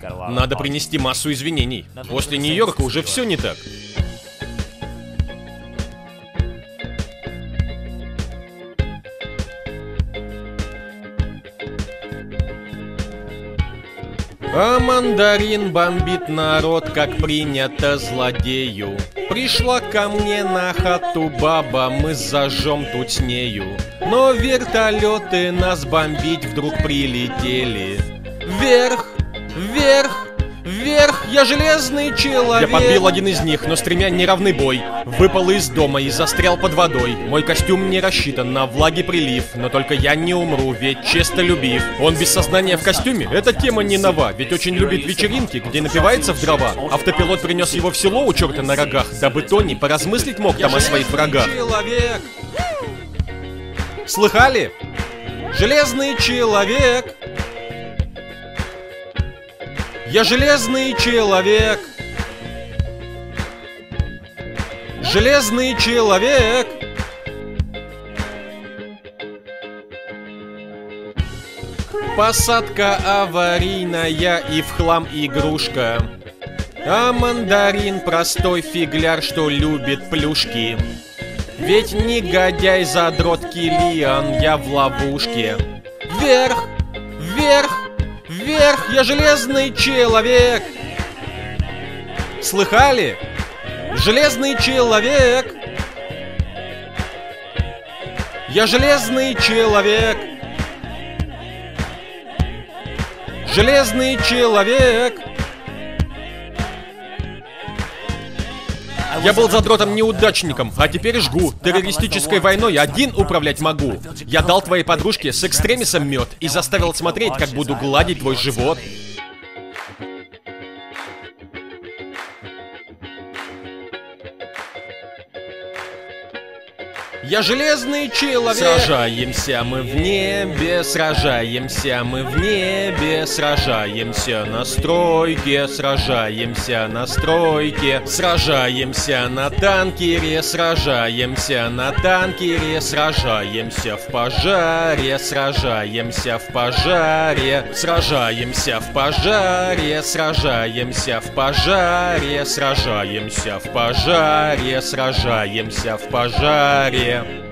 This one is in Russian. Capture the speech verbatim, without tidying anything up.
Надо принести массу извинений. После Нью-Йорка уже все не так. А мандарин бомбит народ, как принято злодею. Пришла ко мне на хату баба, мы зажжем тут с нею. Но вертолеты нас бомбить вдруг прилетели. Вверх, вверх, вверх, я железный человек. Я подбил один из них, но с тремя неравный бой. Выпал из дома и застрял под водой. Мой костюм не рассчитан на влаги прилив, но только я не умру, ведь честолюбив. Он без сознания в костюме? Эта тема не нова, ведь очень любит вечеринки, где напивается в дрова. Автопилот принес его в село у черта на рогах, дабы Тони поразмыслить мог там о своих врагах. Человек. Слыхали? Железный человек. Я железный человек. Железный человек. Посадка аварийная и в хлам игрушка. А мандарин простой фигляр, что любит плюшки. Ведь негодяй задрот Киллиан, я в ловушке. Вверх, вверх, вверх, я железный человек. Слыхали? Железный человек. Я железный человек. Железный человек. Я был задротом-неудачником, а теперь жгу. Террористической войной один управлять могу. Я дал твоей подружке с экстремисом мед и заставил смотреть, как буду гладить твой живот. Я железный человек. Сражаемся мы в небе, сражаемся мы в небе, сражаемся на стройке, сражаемся на стройке, сражаемся на танкере, сражаемся на танкере, сражаемся в пожаре, сражаемся в пожаре, сражаемся в пожаре, сражаемся в пожаре, сражаемся в пожаре, сражаемся в пожаре.